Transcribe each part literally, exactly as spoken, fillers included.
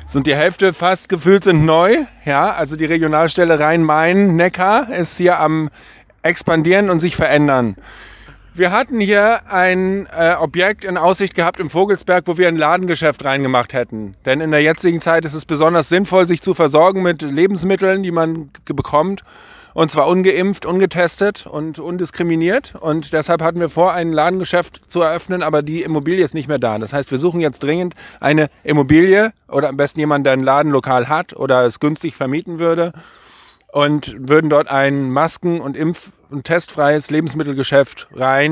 Und die Hälfte fast gefühlt sind neu. Ja, also die Regionalstelle Rhein-Main-Neckar ist hier am expandieren und sich verändern. Wir hatten hier ein äh, Objekt in Aussicht gehabt im Vogelsberg, wo wir ein Ladengeschäft reingemacht hätten. Denn in der jetzigen Zeit ist es besonders sinnvoll, sich zu versorgen mit Lebensmitteln, die man bekommt. Und zwar ungeimpft, ungetestet und undiskriminiert. Und deshalb hatten wir vor, ein Ladengeschäft zu eröffnen, aber die Immobilie ist nicht mehr da. Das heißt, wir suchen jetzt dringend eine Immobilie oder am besten jemanden, der ein Ladenlokal hat oder es günstig vermieten würde. Und würden dort ein masken- und impf- und testfreies Lebensmittelgeschäft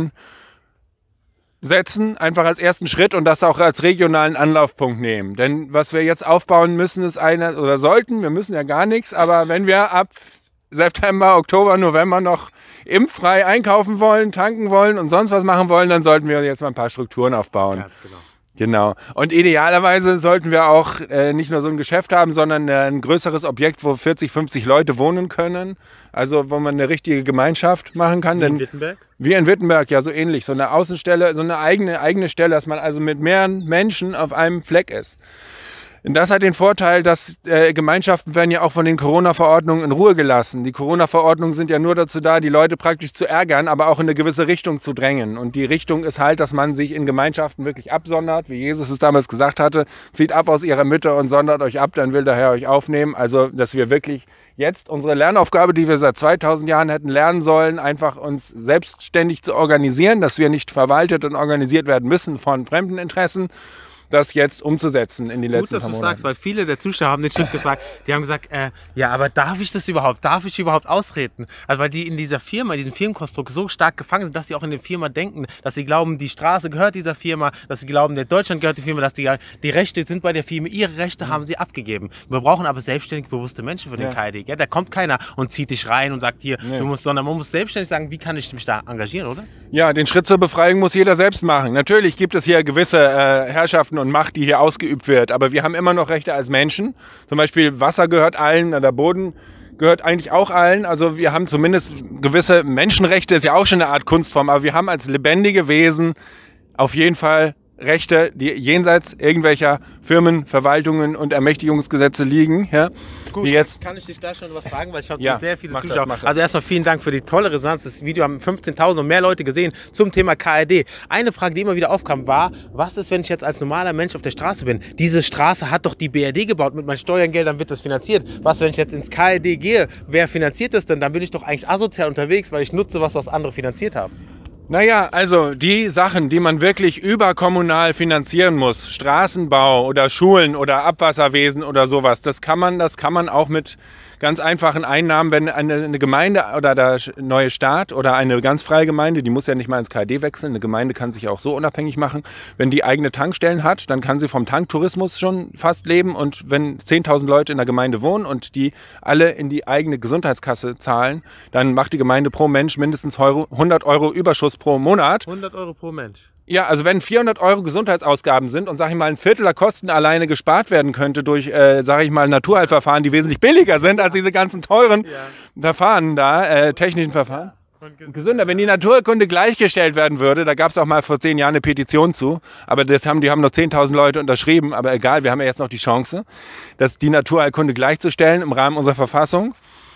reinsetzen, einfach als ersten Schritt und das auch als regionalen Anlaufpunkt nehmen. Denn was wir jetzt aufbauen müssen, ist eine, oder sollten, wir müssen ja gar nichts, aber wenn wir ab September, Oktober, November noch impffrei einkaufen wollen, tanken wollen und sonst was machen wollen, dann sollten wir jetzt mal ein paar Strukturen aufbauen. Ganz genau. Genau. Und idealerweise sollten wir auch äh, nicht nur so ein Geschäft haben, sondern äh, ein größeres Objekt, wo vierzig, fünfzig Leute wohnen können. Also wo man eine richtige Gemeinschaft machen kann. Wie in Denn, Wittenberg? Wie in Wittenberg, ja, so ähnlich. So eine Außenstelle, so eine eigene, eigene Stelle, dass man also mit mehreren Menschen auf einem Fleck ist. Und das hat den Vorteil, dass äh, Gemeinschaften werden ja auch von den Corona-Verordnungen in Ruhe gelassen. Die Corona-Verordnungen sind ja nur dazu da, die Leute praktisch zu ärgern, aber auch in eine gewisse Richtung zu drängen. Und die Richtung ist halt, dass man sich in Gemeinschaften wirklich absondert, wie Jesus es damals gesagt hatte, zieht ab aus ihrer Mitte und sondert euch ab, dann will der Herr euch aufnehmen. Also, dass wir wirklich jetzt unsere Lernaufgabe, die wir seit zweitausend Jahren hätten lernen sollen, einfach uns selbstständig zu organisieren, dass wir nicht verwaltet und organisiert werden müssen von fremden Interessen, das jetzt umzusetzen in die letzten Gut, dass paar du Monaten. sagst, weil viele der Zuschauer haben den Schritt gefragt, die haben gesagt, äh, ja, aber darf ich das überhaupt? Darf ich überhaupt austreten? Also weil die in dieser Firma, in diesem Firmenkonstrukt so stark gefangen sind, dass sie auch in der Firma denken, dass sie glauben, die Straße gehört dieser Firma, dass sie glauben, der Deutschland gehört der Firma, dass die, die Rechte sind bei der Firma, ihre Rechte mhm. haben sie abgegeben. Wir brauchen aber selbstständig bewusste Menschen für den ja. K I D. Gell? Da kommt keiner und zieht dich rein und sagt hier, nee. du musst, sondern man muss selbstständig sagen, wie kann ich mich da engagieren, oder? Ja, den Schritt zur Befreiung muss jeder selbst machen. Natürlich gibt es hier gewisse äh, Herrschaften und Macht, die hier ausgeübt wird. Aber wir haben immer noch Rechte als Menschen. Zum Beispiel Wasser gehört allen, der Boden gehört eigentlich auch allen. Also wir haben zumindest gewisse Menschenrechte, ist ja auch schon eine Art Kunstform, aber wir haben als lebendige Wesen auf jeden Fall Rechte, die jenseits irgendwelcher Firmen, Verwaltungen und Ermächtigungsgesetze liegen. Ja, Gut, wie jetzt. Kann ich dich da schon was fragen, weil ich habe ja, sehr viele mach Zuschauer. das, das. Also erstmal vielen Dank für die tolle Resonanz. Das Video haben fünfzehntausend und mehr Leute gesehen zum Thema K I D. Eine Frage, die immer wieder aufkam, war, was ist, wenn ich jetzt als normaler Mensch auf der Straße bin? Diese Straße hat doch die B R D gebaut, mit meinen Steuergeldern wird das finanziert. Was, wenn ich jetzt ins K I D gehe? Wer finanziert das denn? Dann bin ich doch eigentlich asozial unterwegs, weil ich nutze was, was andere finanziert haben. Naja, also die Sachen, die man wirklich überkommunal finanzieren muss, Straßenbau oder Schulen oder Abwasserwesen oder sowas, das kann man, das kann man auch mit ganz einfachen Einnahmen, wenn eine, eine Gemeinde oder der neue Staat oder eine ganz freie Gemeinde, die muss ja nicht mal ins K I D wechseln, eine Gemeinde kann sich auch so unabhängig machen, wenn die eigene Tankstellen hat, dann kann sie vom Tanktourismus schon fast leben und wenn zehntausend Leute in der Gemeinde wohnen und die alle in die eigene Gesundheitskasse zahlen, dann macht die Gemeinde pro Mensch mindestens hundert Euro Überschuss pro Monat. hundert Euro pro Mensch? Ja, also wenn vierhundert Euro Gesundheitsausgaben sind und, sag ich mal, ein Viertel der Kosten alleine gespart werden könnte durch, äh, sag ich mal, Naturheilverfahren, die wesentlich billiger sind als diese ganzen teuren ja. Verfahren da, äh, technischen Verfahren. Und gesünder, wenn die Naturkunde gleichgestellt werden würde, da gab es auch mal vor zehn Jahren eine Petition zu, aber das haben, die haben noch zehntausend Leute unterschrieben, aber egal, wir haben ja jetzt noch die Chance, dass die Naturheilkunde gleichzustellen im Rahmen unserer Verfassung.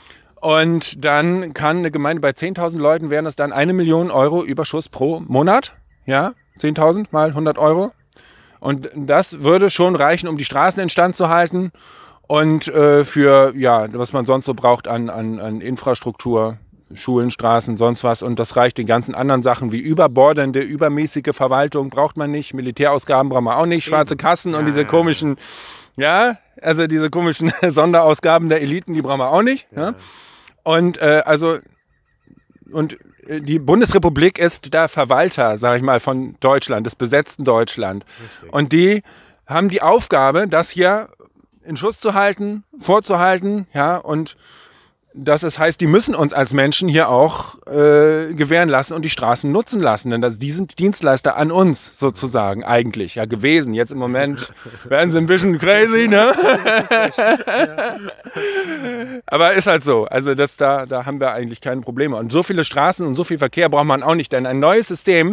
Und dann kann eine Gemeinde bei zehntausend Leuten, wären das dann eine Million Euro Überschuss pro Monat. Ja, zehntausend mal hundert Euro. Und das würde schon reichen, um die Straßen instand zu halten und äh, für, ja, was man sonst so braucht an, an, an Infrastruktur, Schulen, Straßen, sonst was. Und das reicht den ganzen anderen Sachen wie überbordende, übermäßige Verwaltung braucht man nicht, Militärausgaben brauchen wir auch nicht, schwarze Kassen und diese komischen, ja, also diese komischen Sonderausgaben der Eliten, die brauchen wir auch nicht. Ja. Ja. Und äh, also, und die Bundesrepublik ist der Verwalter, sage ich mal, von Deutschland, des besetzten Deutschland. Richtig. Und die haben die Aufgabe, das hier in Schuss zu halten, vorzuhalten, ja, und das ist, heißt, die müssen uns als Menschen hier auch äh, gewähren lassen und die Straßen nutzen lassen. Denn das, die sind Dienstleister an uns sozusagen eigentlich ja gewesen. Jetzt im Moment werden sie ein bisschen crazy, ne? Aber ist halt so. Also das, da, da haben wir eigentlich keine Probleme. Und so viele Straßen und so viel Verkehr braucht man auch nicht. Denn ein neues System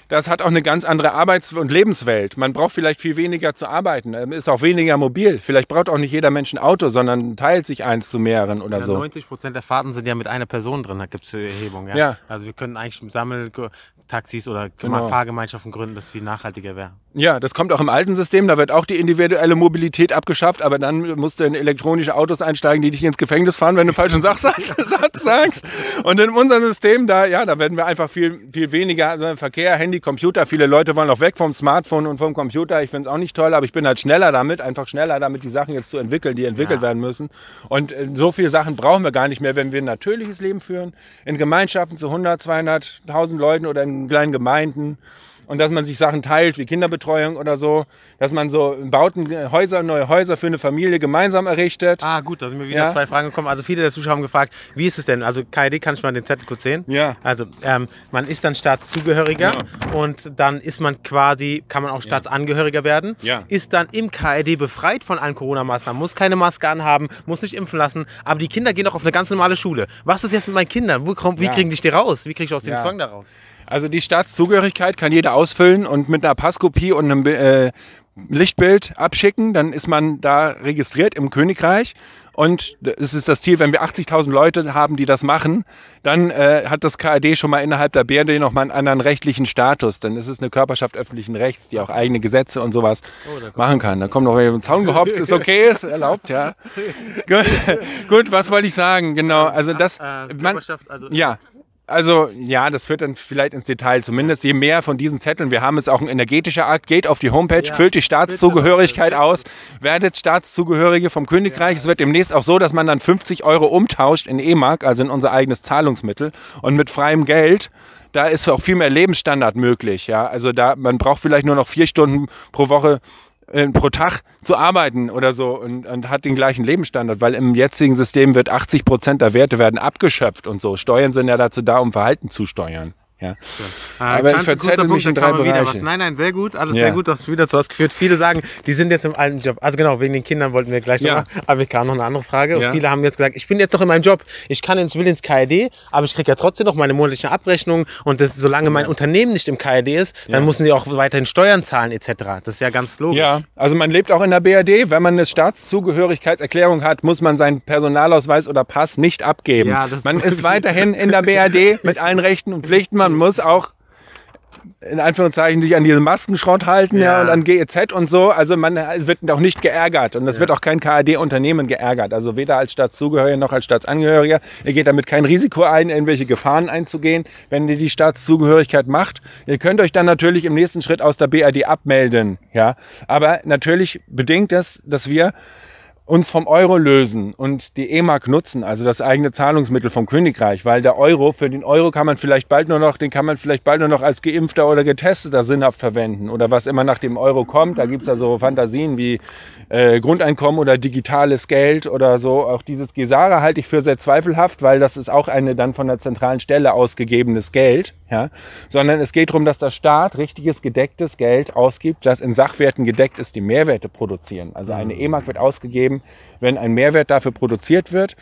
das hat auch eine ganz andere Arbeits- und Lebenswelt. Man braucht vielleicht viel weniger zu arbeiten, man ist auch weniger mobil. Vielleicht braucht auch nicht jeder Mensch ein Auto, sondern teilt sich eins zu mehreren oder ja, so. neunzig Prozent der Fahrten sind ja mit einer Person drin, da gibt es Erhebungen. Ja? Ja. Also wir können eigentlich Sammeltaxis oder Genau. Fahrgemeinschaften gründen, das viel nachhaltiger wäre. Ja, das kommt auch im alten System, da wird auch die individuelle Mobilität abgeschafft, aber dann musst du in elektronische Autos einsteigen, die dich ins Gefängnis fahren, wenn du falschen Sachsatz sagst. Und in unserem System, da, ja, da werden wir einfach viel, viel weniger, also Verkehr, Handy, Computer, viele Leute wollen auch weg vom Smartphone und vom Computer. Ich finde es auch nicht toll, aber ich bin halt schneller damit, einfach schneller damit, die Sachen jetzt zu entwickeln, die entwickelt Ja. werden müssen. Und äh, so viele Sachen brauchen wir gar nicht mehr, wenn wir ein natürliches Leben führen, in Gemeinschaften zu hundert, zweihunderttausend Leuten oder in kleinen Gemeinden. Und dass man sich Sachen teilt, wie Kinderbetreuung oder so, dass man so Bauten, Häuser, neue Häuser für eine Familie gemeinsam errichtet. Ah gut, da sind mir wieder Ja. zwei Fragen gekommen. Also viele der Zuschauer haben gefragt, wie ist es denn? Also K I D, kann ich mal den Zettel kurz sehen? Ja. Also ähm, man ist dann Staatszugehöriger und dann ist man quasi, kann man auch Staatsangehöriger werden, Ja. ist dann im K I D befreit von allen Corona-Maßnahmen, muss keine Maske anhaben, muss nicht impfen lassen, aber die Kinder gehen auch auf eine ganz normale Schule. Was ist jetzt mit meinen Kindern? Wo, kommt- wie Ja. kriegen die die raus? Wie kriege ich aus dem Ja. Zwang da raus? Also die Staatszugehörigkeit kann jeder ausfüllen und mit einer Passkopie und einem äh, Lichtbild abschicken. Dann ist man da registriert im Königreich. Und es ist das Ziel, wenn wir achtzigtausend Leute haben, die das machen, dann äh, hat das K I D schon mal innerhalb der B R D nochmal einen anderen rechtlichen Status. Dann ist es eine Körperschaft öffentlichen Rechts, die auch eigene Gesetze und sowas machen kann. Da kommt noch ein Zaun gehopst, ist okay, ist erlaubt, ja. Gut, gut, was wollte ich sagen? Genau, also das... Äh, man, Körperschaft, also ja, also ja, das führt dann vielleicht ins Detail. Zumindest je mehr von diesen Zetteln. Wir haben jetzt auch ein energetischer Akt. Geht auf die Homepage, Ja, füllt die Staatszugehörigkeit bitte. aus, werdet Staatszugehörige vom Königreich. Es wird demnächst auch so, dass man dann fünfzig Euro umtauscht in E-Mark, also in unser eigenes Zahlungsmittel. Und mit freiem Geld, da ist auch viel mehr Lebensstandard möglich. Ja? Also da, man braucht vielleicht nur noch vier Stunden pro Woche äh, pro Tag zu arbeiten oder so und, und hat den gleichen Lebensstandard, weil im jetzigen System wird achtzig Prozent der Werte werden abgeschöpft und so. Steuern sind ja dazu da, um Verhalten zu steuern. Ja. Aber ich Ganz verzettel kurzer mich in da drei kam mal wieder Bereiche. was. Nein, nein, sehr gut, alles Ja. sehr gut, du hast wieder zu was geführt. Viele sagen, die sind jetzt im alten Job. Also genau, wegen den Kindern wollten wir gleich Ja. noch mal. Aber wir kamen noch eine andere Frage. Ja. Und viele haben jetzt gesagt, ich bin jetzt doch in meinem Job, ich kann ins, will ins K I D, aber ich kriege ja trotzdem noch meine monatliche Abrechnung und das, solange mein Unternehmen nicht im K I D ist, dann Ja. müssen sie auch weiterhin Steuern zahlen et cetera. Das ist ja ganz logisch. Ja, also man lebt auch in der B R D. Wenn man eine Staatszugehörigkeitserklärung hat, muss man seinen Personalausweis oder Pass nicht abgeben. Ja, das- man ist weiterhin in der B R D mit allen Rechten und Pflichten. Man muss auch in Anführungszeichen sich an diesen Maskenschrott halten ja. Ja. und an G E Z und so. Also man es wird auch nicht geärgert und es wird auch kein K I D-Unternehmen geärgert. Also weder als Staatszugehöriger noch als Staatsangehöriger. Ihr geht damit kein Risiko ein, irgendwelche Gefahren einzugehen, wenn ihr die Staatszugehörigkeit macht. Ihr könnt euch dann natürlich im nächsten Schritt aus der B R D abmelden. Ja? Aber natürlich bedingt es, dass wir uns vom Euro lösen und die E-Mark nutzen, also das eigene Zahlungsmittel vom Königreich, weil der Euro, für den Euro kann man vielleicht bald nur noch, den kann man vielleicht bald nur noch als Geimpfter oder Getesteter sinnhaft verwenden oder was immer nach dem Euro kommt. Da gibt es ja so Fantasien wie äh, Grundeinkommen oder digitales Geld oder so. Auch dieses Gesara halte ich für sehr zweifelhaft, weil das ist auch eine dann von der zentralen Stelle ausgegebenes Geld, ja? Sondern es geht darum, dass der Staat richtiges gedecktes Geld ausgibt, das in Sachwerten gedeckt ist, die Mehrwerte produzieren. Also eine E-Mark wird ausgegeben, wenn ein Mehrwert dafür produziert wird.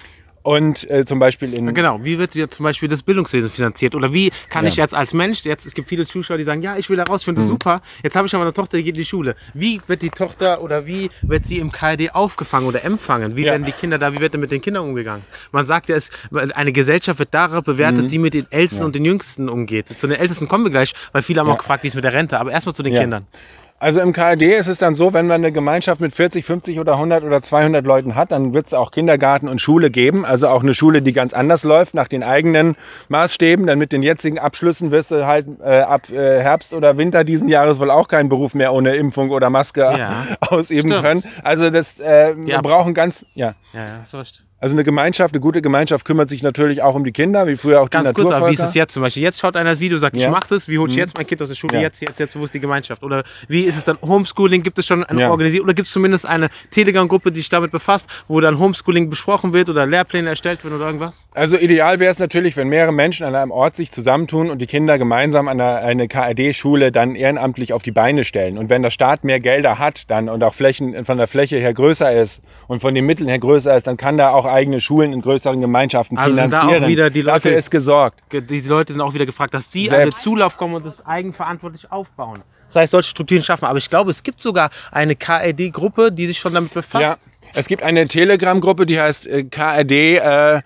Und äh, zum Beispiel in... Genau, wie wird jetzt zum Beispiel das Bildungswesen finanziert? Oder wie kann Ja. ich jetzt als Mensch, jetzt, es gibt viele Zuschauer, die sagen, ja, ich will da raus, ich finde das super, jetzt habe ich aber eine Tochter, die geht in die Schule. Wie wird die Tochter oder wie wird sie im K I D aufgefangen oder empfangen? Wie Ja. werden die Kinder da, wie wird denn mit den Kindern umgegangen? Man sagt ja, es, eine Gesellschaft wird darauf bewertet, wie sie mit den Ältesten und den Jüngsten umgeht. Zu den Ältesten kommen wir gleich, weil viele haben Ja. auch gefragt, wie es mit der Rente, aber erstmal zu den Ja. Kindern. Also im K I D ist es dann so, wenn man eine Gemeinschaft mit vierzig, fünfzig oder hundert oder zweihundert Leuten hat, dann wird es auch Kindergarten und Schule geben. Also auch eine Schule, die ganz anders läuft, nach den eigenen Maßstäben. Dann mit den jetzigen Abschlüssen wirst du halt äh, ab äh, Herbst oder Winter diesen Jahres wohl auch keinen Beruf mehr ohne Impfung oder Maske Ja. ausüben Stimmt. können. Also das, äh, wir Absch- brauchen ganz, ja. Ja, ja, so recht. Also eine Gemeinschaft, eine gute Gemeinschaft kümmert sich natürlich auch um die Kinder, wie früher auch Ganz die kurz, aber Naturvölker. wie ist es jetzt zum Beispiel? Jetzt schaut einer das Video, sagt, Ja. ich mache das, wie hole ich jetzt mein Kind aus der Schule, Ja. jetzt, jetzt, jetzt, wo ist die Gemeinschaft? Oder wie ist es dann Homeschooling, gibt es schon eine Ja. organisiert oder gibt es zumindest eine Telegram-Gruppe, die sich damit befasst, wo dann Homeschooling besprochen wird oder Lehrpläne erstellt werden oder irgendwas? Also ideal wäre es natürlich, wenn mehrere Menschen an einem Ort sich zusammentun und die Kinder gemeinsam an eine, eine K I D-Schule dann ehrenamtlich auf die Beine stellen. Und wenn der Staat mehr Gelder hat dann und auch Flächen von der Fläche her größer ist und von den Mitteln her größer ist, dann kann da auch eigene Schulen in größeren Gemeinschaften Also sind da finanzieren. auch wieder die Leute- Dafür ist gesorgt. Die, die Leute sind auch wieder gefragt, dass sie Selbst. an den Zulauf kommen und das eigenverantwortlich aufbauen. Das heißt, solche Strukturen schaffen. Aber ich glaube, es gibt sogar eine K R D-Gruppe, die sich schon damit befasst. Ja, es gibt eine Telegram-Gruppe, die heißt äh, K R D äh,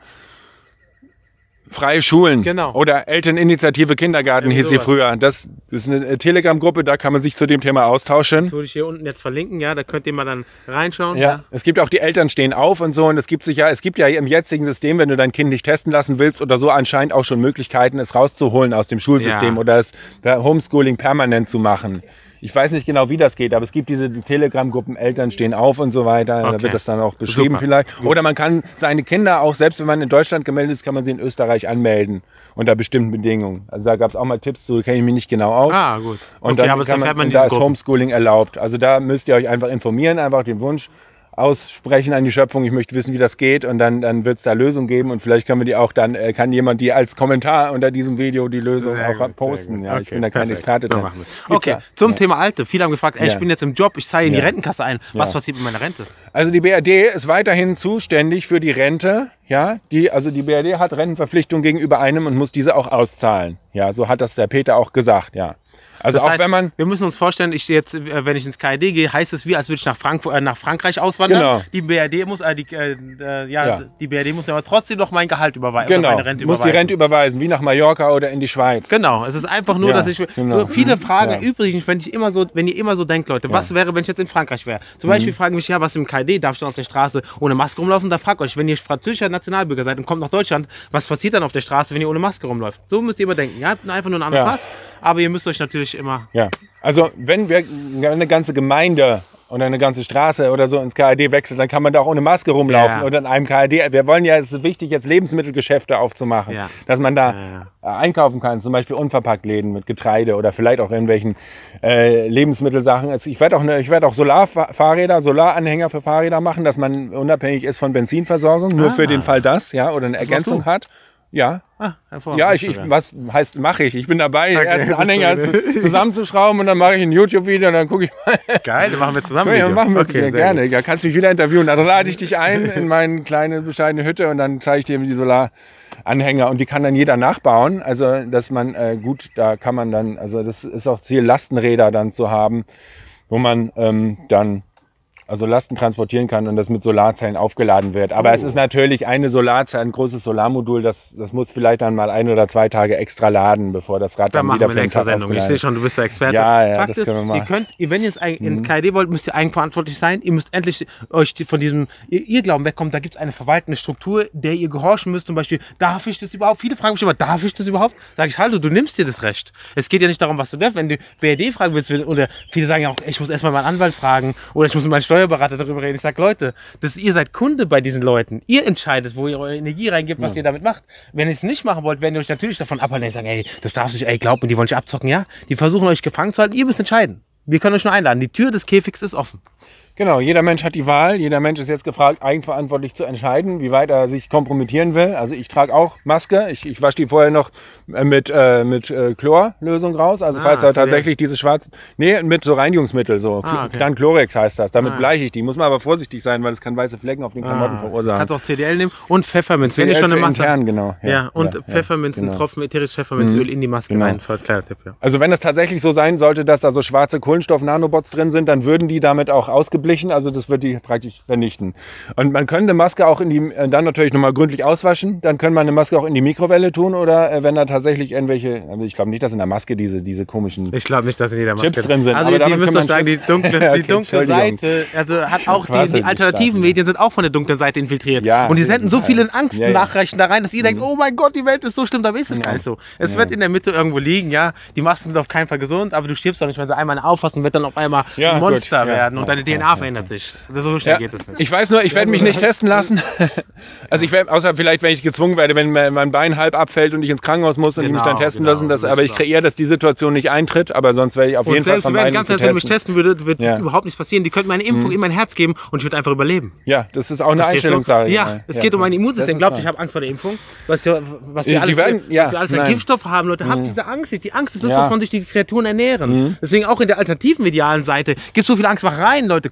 Freie Schulen. Genau. Oder Elterninitiative Kindergarten Irgendwie hieß sie sowas. früher. Das ist eine äh, Telegram-Gruppe, da kann man sich zu dem Thema austauschen. Würde ich hier unten jetzt verlinken, ja, da könnt ihr mal dann reinschauen. Ja, es gibt auch die Eltern stehen auf und so, und es gibt sich ja, es gibt ja im jetzigen System, wenn du dein Kind nicht testen lassen willst oder so, anscheinend auch schon Möglichkeiten, es rauszuholen aus dem Schulsystem Ja. oder das Homeschooling permanent zu machen. Ich weiß nicht genau, wie das geht, aber es gibt diese Telegram-Gruppen, Eltern stehen auf und so weiter. Da Okay. wird das dann auch beschrieben Super. vielleicht. Oder man kann seine Kinder auch, selbst wenn man in Deutschland gemeldet ist, kann man sie in Österreich anmelden unter bestimmten Bedingungen. Also da gab es auch mal Tipps zu, kenne ich mich nicht genau aus. Ah, gut. Und Okay, dann aber das kann man, erfährt man in und da diesen ist Gruppen. Homeschooling erlaubt. Also da müsst ihr euch einfach informieren, einfach den Wunsch aussprechen an die Schöpfung, ich möchte wissen, wie das geht, und dann, dann wird es da Lösungen geben, und vielleicht können wir die auch dann, äh, kann jemand die als Kommentar unter diesem Video die Lösung Sehr auch gut, posten. sehr Ja, gut. ich bin da Okay, kein perfekt. Experte So drin. machen wir. Gibt's Okay, ja. zum Ja. Thema Alte. Viele haben gefragt, ey, Ja. ich bin jetzt im Job, ich zahle in die Ja. Rentenkasse ein. Was Ja. passiert mit meiner Rente? Also die B R D ist weiterhin zuständig für die Rente. Ja, die, also die B R D hat Rentenverpflichtung gegenüber einem und muss diese auch auszahlen. Ja, so hat das der Peter auch gesagt. Ja. Also Das auch heißt, wenn man wir müssen uns vorstellen, ich jetzt, äh, wenn ich ins K R D gehe, heißt es wie, als würde ich nach, Frankfurt, äh, nach Frankreich auswandern. Genau. Die B R D muss, äh, die, äh, äh, ja, Ja. die B R D muss aber trotzdem noch mein Gehalt überweisen. genau meine Rente muss die überweisen. Rente überweisen, wie nach Mallorca oder in die Schweiz. Genau, es ist einfach nur, Ja, dass ich genau. so viele Fragen Ja. übrigens, wenn ich immer so, wenn ihr immer so denkt, Leute, was wäre, wenn ich jetzt in Frankreich wäre? Zum Mhm. Beispiel fragen mich, ja, was im K R D, darf ich dann auf der Straße ohne Maske rumlaufen? Da fragt euch, wenn ihr französischer Nationalbürger seid und kommt nach Deutschland, was passiert dann auf der Straße, wenn ihr ohne Maske rumläuft? So müsst ihr immer denken. Ihr habt einfach nur einen anderen Ja. Pass, aber ihr müsst euch natürlich immer. Ja, also wenn wir eine ganze Gemeinde oder eine ganze Straße oder so ins K R D wechselt, dann kann man da auch ohne Maske rumlaufen. Ja. Oder in einem K R D. Wir wollen ja, es ist wichtig, jetzt Lebensmittelgeschäfte aufzumachen, Ja. dass man da Ja, äh, einkaufen kann, zum Beispiel unverpackt Läden mit Getreide oder vielleicht auch irgendwelchen äh, Lebensmittelsachen. Also ich werde auch, eine, ich werd auch Solarfahrräder, Solaranhänger für Fahrräder machen, dass man unabhängig ist von Benzinversorgung, nur Ah. für den Fall das, ja, oder eine machst Ergänzung du? hat. Ja. Ah, hervorragend. Ja, ich, ich, was heißt mache ich? Ich bin dabei, Okay, den ersten das ist Anhänger so. zu, zusammenzuschrauben, und dann mache ich ein YouTube-Video und dann gucke ich mal. Geil, dann machen wir zusammen. Ja, Video. machen wir Okay, okay, sehr gerne. gut. Ja, kannst mich wieder interviewen. Dann lade ich dich ein in meine kleine bescheidene Hütte, und dann zeige ich dir die Solaranhänger, und die kann dann jeder nachbauen. Also, dass man äh, gut, da kann man dann, also das ist auch Ziel, Lastenräder dann zu haben, wo man ähm, dann also Lasten transportieren kann und das mit Solarzellen aufgeladen wird. Aber Oh. es ist natürlich eine Solarzelle, ein großes Solarmodul, das, das muss vielleicht dann mal ein oder zwei Tage extra laden, bevor das Rad Da dann machen wieder wir für eine den extra Tag Sendung. Ich aufgeladen sehe ist. schon, du bist der Experte. Ja, ja, Fakt das ist, können wir machen. ihr könnt, ihr- wenn ihr jetzt ein- in K R D wollt, müsst ihr eigenverantwortlich sein. Ihr müsst endlich euch die- von diesem ihr, ihr Glauben wegkommen. Da gibt es eine verwaltende Struktur, der ihr gehorchen müsst. Zum Beispiel, darf ich das überhaupt? Viele fragen mich immer, darf ich das überhaupt? Sag ich, hallo, du nimmst dir das Recht. Es geht ja nicht darum, was du darfst. Wenn du B R D fragen willst, oder viele sagen ja auch, ich muss erstmal meinen Anwalt fragen oder ich muss mit meinem Steuerberater darüber reden. Ich sage, Leute, das, ihr seid Kunde bei diesen Leuten. Ihr entscheidet, wo ihr eure Energie reingibt, was ihr damit macht. Wenn ihr es nicht machen wollt, werden ihr euch natürlich davon abhalten. Die sagen, ey, das darfst du nicht, ey, glaub mir, die wollen dich abzocken. Ja, die versuchen euch gefangen zu halten. Ihr müsst entscheiden. Wir können euch nur einladen. Die Tür des Käfigs ist offen. Genau, jeder Mensch hat die Wahl. Jeder Mensch ist jetzt gefragt, eigenverantwortlich zu entscheiden, wie weit er sich kompromittieren will. Also ich trage auch Maske. Ich, ich wasche die vorher noch mit, äh, mit äh, Chlorlösung raus. Also Ah, falls er also tatsächlich diese schwarzen... Nee, mit so Reinigungsmittel. So. Ah, okay. Dann Chlorex heißt das. Damit Ah. bleiche ich die. Muss man aber vorsichtig sein, weil es kann weiße Flecken auf den Klamotten verursachen. Kannst auch C D L nehmen und Pfefferminz. Wenn ihr C D L schon eine für Masse intern, genau. Ja, Ja, und ja, ja, Pfefferminz, genau. ein Tropfen ätherisches Pfefferminzöl in die Maske Genau. rein. Kleiner Tipp, ja. Also wenn es tatsächlich so sein sollte, dass da so schwarze Kohlenstoff-Nanobots drin sind, dann würden die damit auch ausgeblichen. Also das wird die praktisch vernichten. Und man könnte eine Maske auch in die, äh, dann natürlich nochmal gründlich auswaschen. Dann könnte man eine Maske auch in die Mikrowelle tun, oder äh, wenn da tatsächlich irgendwelche, aber ich glaube nicht, dass in der Maske diese, diese komischen... Ich glaube nicht, dass in jeder Maske Chips drin sind, Also aber ihr, damit ihr müsst kann doch man sagen, die Chips- dunkle, Okay, die dunkle Entschuldigung. Seite, also hat auch Quasi die, die nicht alternativen stark, Medien sind auch von der dunklen Seite infiltriert. Ja, und die die senden sind so viele halt- Angst Ja, ja. Nachrichten da rein, dass ihr denkt, oh mein Gott, die Welt ist so schlimm, dabei ist es gar nicht so. Es Ja. wird in der Mitte irgendwo liegen, ja. Die Masken sind auf keinen Fall gesund, aber du stirbst doch nicht, wenn sie einmal auffasst und wird dann auf einmal Ja, ein gut, Monster ja, werden und ja, deine D N A ja, verändert sich. So schnell Ja, geht es nicht. ich weiß nur, ich werde mich nicht testen lassen. Also ich werde, außer vielleicht, wenn ich gezwungen werde, wenn mein mein Bein halb abfällt und ich ins Krankenhaus muss und ich mich Genau, dann testen genau, lassen. Das, das aber ist ich so. kreiere, dass die Situation nicht eintritt. Aber sonst werde ich auf Und jeden Fall selbst wenn vermeiden, ganz zu ehrlich, wenn mich testen. testen würde, wird Ja. überhaupt nichts passieren. Die könnten mir eine Impfung in mein Herz geben und ich würde einfach überleben. Ja, das ist auch eine Verstehst du? Einstellungssache. Ja, es geht um mein Das Immunsystem. ist Glaubt, wahr. ich habe Angst vor der Impfung. Was, ja- was Die wir alles, werden- ja, was wir alles an nein. Giftstoff haben, Leute. Habt diese Angst nicht. Die Angst ist das, Ja. wovon sich die Kreaturen ernähren. Deswegen auch in der alternativen medialen Seite gibt es so viel Angstmachereien, Leute.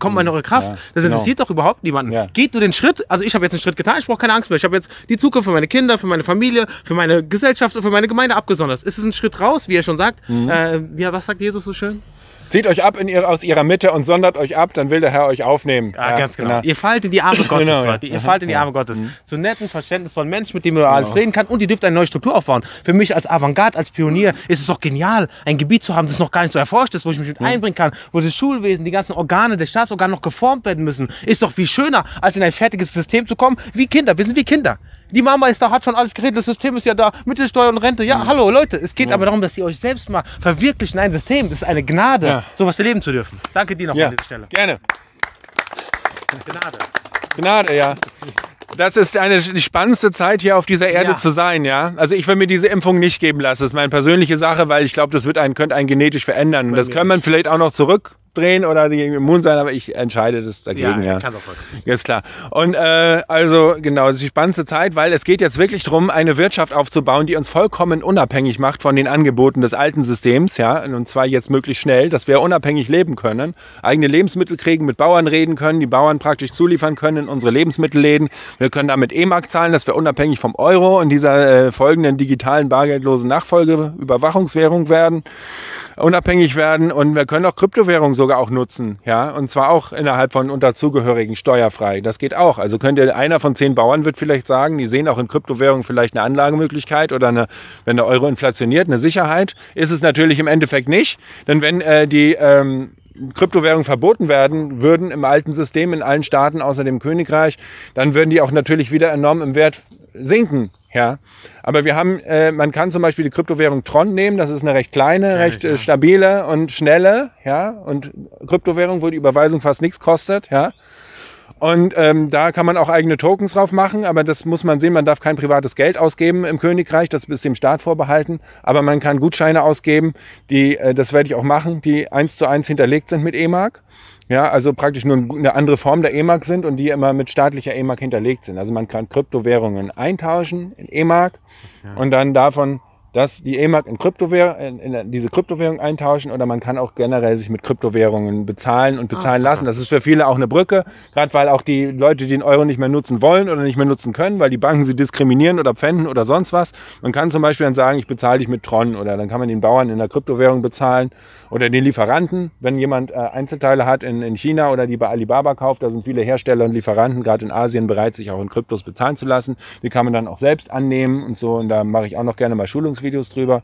kommt man in eure Kraft? Ja, das interessiert genau. doch überhaupt niemanden. Ja. Geht nur den Schritt, also ich habe jetzt einen Schritt getan, ich brauche keine Angst mehr. Ich habe jetzt die Zukunft für meine Kinder, für meine Familie, für meine Gesellschaft und für meine Gemeinde abgesondert. Es ist ein Schritt raus, wie er schon sagt. Mhm. Äh, wie, was sagt Jesus so schön? Zieht euch ab in ihr, aus ihrer Mitte und sondert euch ab, dann will der Herr euch aufnehmen. Ja, ja ganz genau. genau. Ihr fallt in die Arme Gottes, genau, Leute. Ihr fallt in die Arme Gottes. Mhm. Zu netten, verständnisvollen Menschen, mit dem ihr genau. alles reden kann. Und ihr dürft eine neue Struktur aufbauen. Für mich als Avantgarde, als Pionier ist es doch genial, ein Gebiet zu haben, das noch gar nicht so erforscht ist, wo ich mich mit mhm. einbringen kann, wo das Schulwesen, die ganzen Organe, der Staatsorgane noch geformt werden müssen. Ist doch viel schöner, als in ein fertiges System zu kommen, wie Kinder. Wir sind wie Kinder. Die Mama ist da, hat schon alles geredet, das System ist ja da, Mittelsteuer und Rente. Ja, mhm. hallo Leute, es geht ja. aber darum, dass ihr euch selbst mal verwirklicht in ein System. Das ist eine Gnade, ja. sowas erleben zu dürfen. Danke dir noch ja. an dieser Stelle. Gerne. Gnade. Gnade, ja. Das ist eine, die spannendste Zeit hier auf dieser Erde ja. zu sein, ja. Also ich will mir diese Impfung nicht geben lassen. Das ist meine persönliche Sache, weil ich glaube, das wird einen, könnte einen genetisch verändern. Und das kann man vielleicht auch noch zurück drehen oder die immun sein, aber ich entscheide das dagegen. Ja, ja. Kann auch ist klar. Und äh, also genau, das ist die spannendste Zeit, weil es geht jetzt wirklich darum, eine Wirtschaft aufzubauen, die uns vollkommen unabhängig macht von den Angeboten des alten Systems, ja, und zwar jetzt möglichst schnell, dass wir unabhängig leben können, eigene Lebensmittel kriegen, mit Bauern reden können, die Bauern praktisch zuliefern können in unsere Lebensmittelläden. Wir können damit E-Mark zahlen, dass wir unabhängig vom Euro und dieser äh, folgenden digitalen bargeldlosen Nachfolgeüberwachungswährung werden. unabhängig werden und wir können auch Kryptowährungen sogar auch nutzen, ja, und zwar auch innerhalb von und dazugehörigen steuerfrei. Das geht auch. Also könnte einer von zehn Bauern wird vielleicht sagen, die sehen auch in Kryptowährungen vielleicht eine Anlagemöglichkeit oder eine, wenn der Euro inflationiert, eine Sicherheit. Ist es natürlich im Endeffekt nicht, denn wenn äh, die ähm, Kryptowährungen verboten werden würden im alten System in allen Staaten außer dem Königreich, dann würden die auch natürlich wieder enorm im Wert sinken. Ja, aber wir haben, äh, man kann zum Beispiel die Kryptowährung Tron nehmen, das ist eine recht kleine, ja, recht äh, stabile und schnelle, ja, und Kryptowährung, wo die Überweisung fast nichts kostet, ja. Und ähm, da kann man auch eigene Tokens drauf machen, aber das muss man sehen, man darf kein privates Geld ausgeben im Königreich, das ist dem Staat vorbehalten, aber man kann Gutscheine ausgeben, die, äh, das werde ich auch machen, die eins zu eins hinterlegt sind mit E-Mark. Ja, also praktisch nur eine andere Form der E-Mark sind und die immer mit staatlicher E-Mark hinterlegt sind. Also man kann Kryptowährungen eintauschen in E-Mark ja. und dann davon, dass die E-Mark in, Kryptowähr in, in diese Kryptowährung eintauschen oder man kann auch generell sich mit Kryptowährungen bezahlen und bezahlen ah, lassen. Das ist für viele auch eine Brücke, gerade weil auch die Leute, die den Euro nicht mehr nutzen wollen oder nicht mehr nutzen können, weil die Banken sie diskriminieren oder pfänden oder sonst was. Man kann zum Beispiel dann sagen, ich bezahle dich mit Tron oder dann kann man den Bauern in der Kryptowährung bezahlen oder den Lieferanten, wenn jemand äh, Einzelteile hat in, in China oder die bei Alibaba kauft, da sind viele Hersteller und Lieferanten, gerade in Asien, bereit, sich auch in Kryptos bezahlen zu lassen. Die kann man dann auch selbst annehmen und so und da mache ich auch noch gerne mal Schulungsvideos drüber.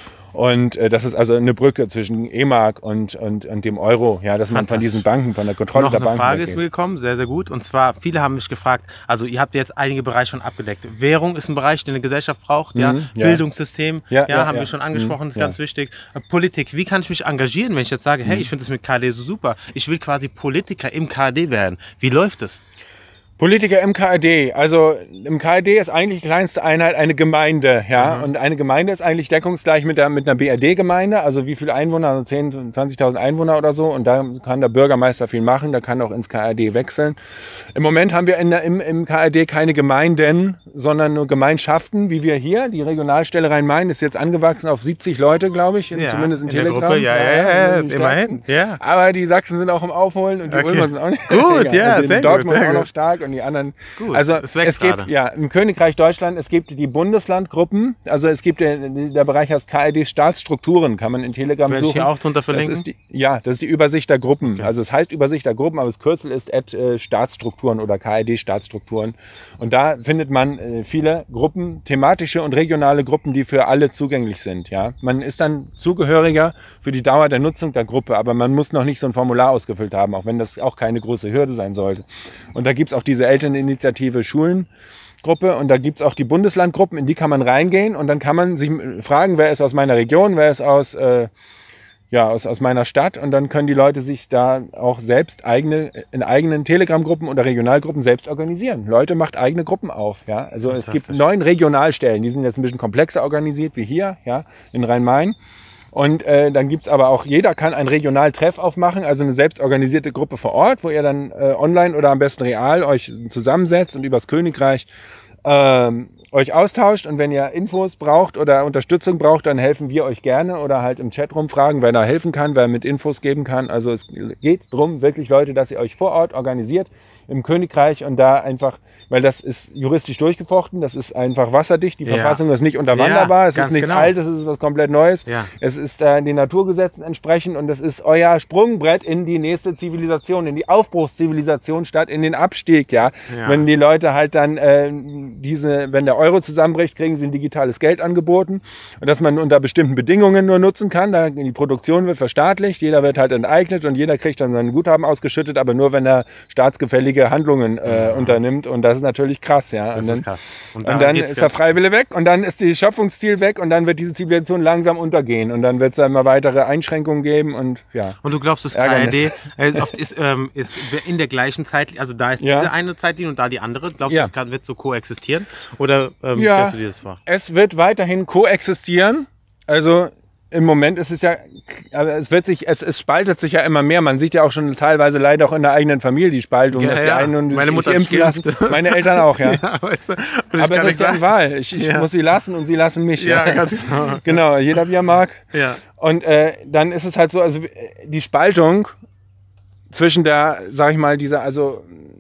Und äh, das ist also eine Brücke zwischen E-Mark und, und, und dem Euro, ja, dass man von diesen Banken, von der Kontrolle der Banken Noch eine Frage ist mir gekommen, sehr, sehr gut. Und zwar, viele haben mich gefragt, also ihr habt jetzt einige Bereiche schon abgedeckt. Währung ist ein Bereich, den eine Gesellschaft braucht, mhm, ja. ja. Bildungssystem, ja, ja, ja haben ja. wir schon angesprochen, mhm, ist ja. ganz wichtig. Politik, wie kann ich mich engagieren, wenn ich jetzt sage, hey, ich finde das mit K D so super, ich will quasi Politiker im K D werden. Wie läuft es? Politiker im K D. Also im K D ist eigentlich die kleinste Einheit eine Gemeinde, ja. Mhm. Und eine Gemeinde ist eigentlich deckungsgleich mit der mit einer B R D-Gemeinde. Also wie viele Einwohner? Also zehntausend, zwanzigtausend Einwohner oder so. Und da kann der Bürgermeister viel machen. Der kann auch ins K R D wechseln. Im Moment haben wir in der, im, im K R D keine Gemeinden, sondern nur Gemeinschaften, wie wir hier. Die Regionalstelle Rhein-Main ist jetzt angewachsen auf siebzig Leute, glaube ich, ja, zumindest in, in Telegram. Der Gruppe, ja, ja, ja, ja immerhin. Ja. Aber die Sachsen sind auch im Aufholen und die okay. Ulmer sind auch nicht. Gut, ja, sehr Dortmund gut, auch noch stark und die anderen. Gut, also es gibt gerade. Ja im Königreich Deutschland, es gibt die Bundeslandgruppen, also es gibt der, der Bereich heißt K R D Staatsstrukturen, kann man in Telegram Werde suchen. Ich hier auch drunter verlinken? Das ist die, ja, das ist die Übersicht der Gruppen. Okay. Also es heißt Übersicht der Gruppen, aber das Kürzel ist at, äh, Staatsstrukturen oder K R D Staatsstrukturen. Und da findet man äh, viele Gruppen, thematische und regionale Gruppen, die für alle zugänglich sind. Ja, man ist dann Zugehöriger für die Dauer der Nutzung der Gruppe, aber man muss noch nicht so ein Formular ausgefüllt haben, auch wenn das auch keine große Hürde sein sollte. Und da gibt es auch diese Elterninitiative Schulengruppe und da gibt es auch die Bundeslandgruppen, in die kann man reingehen und dann kann man sich fragen, wer ist aus meiner Region, wer ist aus, äh, ja, aus, aus meiner Stadt und dann können die Leute sich da auch selbst eigene, in eigenen Telegram-Gruppen oder Regionalgruppen selbst organisieren. Leute, macht eigene Gruppen auf. Ja? Also es gibt neun Regionalstellen, die sind jetzt ein bisschen komplexer organisiert wie hier, ja, in Rhein-Main. Und äh, dann gibt's aber auch, jeder kann einen Regionaltreff aufmachen, also eine selbstorganisierte Gruppe vor Ort, wo ihr dann äh, online oder am besten real euch zusammensetzt und übers Königreich ähm, euch austauscht und wenn ihr Infos braucht oder Unterstützung braucht, dann helfen wir euch gerne oder halt im Chat rumfragen, wer da helfen kann, wer mit Infos geben kann. Also es geht darum, wirklich Leute, dass ihr euch vor Ort organisiert im Königreich und da einfach, weil das ist juristisch durchgefochten, das ist einfach wasserdicht, die Ja. Verfassung ist nicht unterwanderbar, Ja, es ist ganz nichts genau. Altes, es ist was komplett Neues, Ja. es ist äh, den Naturgesetzen entsprechend und es ist euer Sprungbrett in die nächste Zivilisation, in die Aufbruchszivilisation statt in den Abstieg, ja. Ja. Wenn die Leute halt dann äh, diese, wenn der Euro zusammenbricht, kriegen sie ein digitales Geld angeboten und dass man unter bestimmten Bedingungen nur nutzen kann, da die Produktion wird verstaatlicht, jeder wird halt enteignet und jeder kriegt dann sein Guthaben ausgeschüttet, aber nur wenn er staatsgefällige Handlungen äh, unternimmt und das ist natürlich krass, ja. Das und dann, ist krass. und daran dann geht's ist ja. der Freiwille weg und dann ist die Schöpfungsziel weg und dann wird diese Zivilisation langsam untergehen und dann wird es da immer weitere Einschränkungen geben und ja. Und du glaubst, das K R D äh, oft ist, ähm, ist in der gleichen Zeit, also da ist Ja. diese eine Zeitlinie und da die andere. Glaubst du, Ja. das kann, wird so koexistieren? Oder ähm, Ja. stellst du dir das vor? Es wird weiterhin koexistieren. Also im Moment ist es ja, aber es wird sich, es, es spaltet sich ja immer mehr. Man sieht ja auch schon teilweise leider auch in der eigenen Familie die Spaltung, Ja, dass die ja. einen und Meine sich Mutter impfen lassen. schimpft. Meine Eltern auch, ja. Ja, weißt du, und ich Aber kann das ist nicht deren sagen- Wahl. Ich, ich Ja. muss sie lassen und sie lassen mich. Ja, ganz genau. Genau, jeder wie er mag. Ja. Und äh, dann ist es halt so, also äh, die Spaltung zwischen der, sag ich mal, dieser, also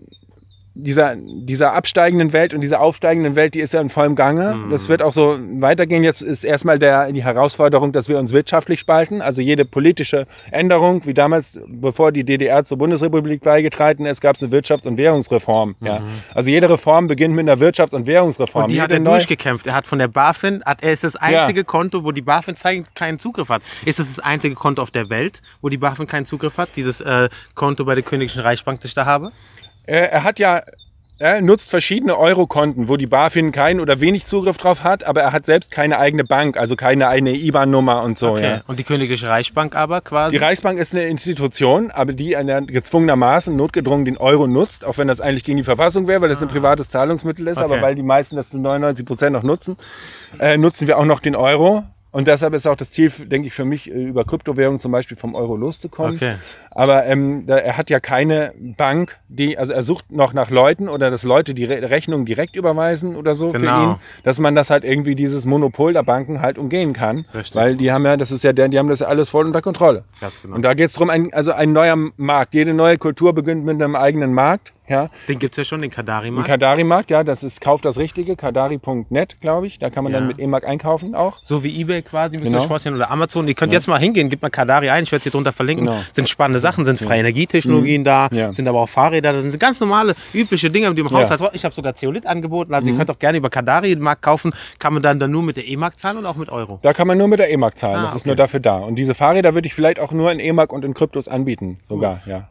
dieser, dieser absteigenden Welt und dieser aufsteigenden Welt, die ist ja in vollem Gange. Mhm. Das wird auch so weitergehen. Jetzt ist erstmal der, die Herausforderung, dass wir uns wirtschaftlich spalten. Also jede politische Änderung, wie damals, bevor die D D R zur Bundesrepublik beigetreten ist, gab es eine Wirtschafts- und Währungsreform. Ja. Also jede Reform beginnt mit einer Wirtschafts- und Währungsreform. Und die hat Jede er neu- durchgekämpft. Er hat von der BaFin, hat, er ist das einzige Konto, wo die BaFin zeigt, keinen Zugriff hat. Ist es das einzige Konto auf der Welt, wo die BaFin keinen Zugriff hat? Dieses äh, Konto bei der Königlichen Reichsbank, das ich da habe? Er, er hat ja, er nutzt verschiedene Eurokonten, wo die BaFin keinen oder wenig Zugriff drauf hat, aber er hat selbst keine eigene Bank, also keine eigene I B A N-Nummer und so. Okay. Ja. Und die Königliche Reichsbank aber quasi? Die Reichsbank ist eine Institution, aber die einer gezwungenermaßen notgedrungen den Euro nutzt, auch wenn das eigentlich gegen die Verfassung wäre, weil das ein privates Zahlungsmittel ist, Okay. aber weil die meisten das zu neunundneunzig Prozent noch nutzen, äh, nutzen wir auch noch den Euro. Und deshalb ist auch das Ziel, denke ich, für mich, über Kryptowährungen zum Beispiel vom Euro loszukommen. Okay. Aber ähm, da, er hat ja keine Bank, die, also er sucht noch nach Leuten oder dass Leute die Re Rechnung direkt überweisen oder so Genau. für ihn, dass man das halt irgendwie dieses Monopol der Banken halt umgehen kann. Richtig. Weil die haben ja, das ist ja der, die haben das ja alles voll unter Kontrolle. Ganz genau. Und da geht es darum, ein, also ein neuer Markt. Jede neue Kultur beginnt mit einem eigenen Markt. Ja. Den gibt es ja schon, den Kadari-Markt. Ein Kadari-Markt, ja, das ist Kauf das Richtige, kadari punkt net, glaube ich. Da kann man Ja. dann mit E-Mark einkaufen auch. So wie eBay quasi, müsst ihr Genau. euch vorstellen, oder Amazon. Ihr könnt jetzt mal hingehen, gebt mal Kadari ein, ich werde es hier drunter verlinken. Genau. Sind spannende Sachen, sind freie Energietechnologien da, Ja. sind aber auch Fahrräder, das sind ganz normale, übliche Dinge, die im Ja. Haus hast. Ich habe sogar Zeolit angeboten, also ihr könnt auch gerne über Kadari den Markt kaufen, kann man dann, dann nur mit der E-Mark zahlen und auch mit Euro. Da kann man nur mit der E-Mark zahlen, Ah, das ist okay. nur dafür da. Und diese Fahrräder würde ich vielleicht auch nur in E-Mark und in Kryptos anbieten, sogar, ja.